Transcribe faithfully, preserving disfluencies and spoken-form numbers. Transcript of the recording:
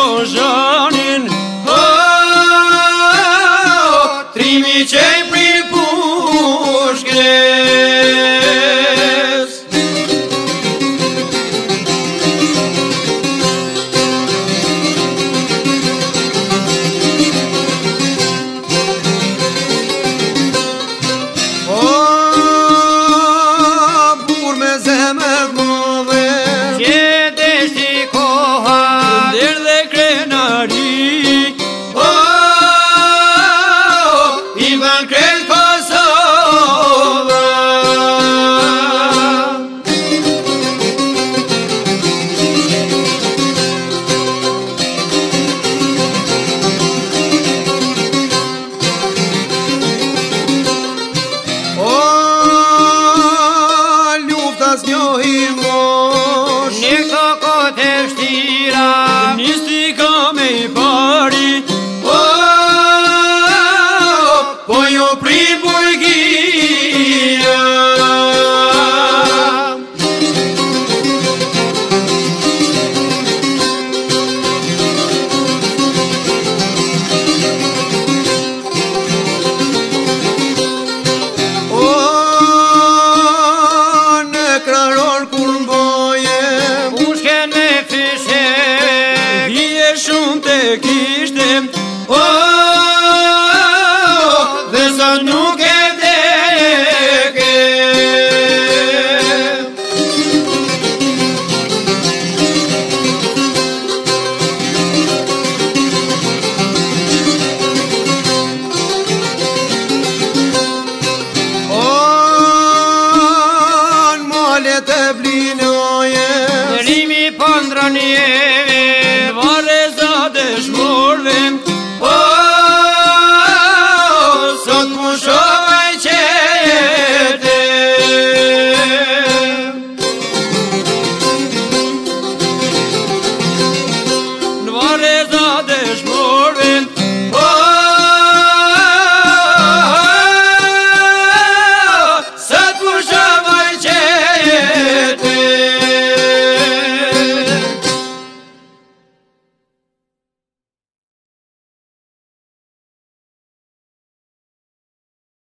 Lozhanin, O, trimicei prin pușcăs. O, burmezeme move, ce dești coha, de crenari, o, Ivan cred Kosova. O, lufta zgjohim mosh, Nekto kote vështira, nistika me i pari, o, po ju prin bujgia. O, në krahor kur mbojem, pushken me fishe, hije shumë të kishte, o,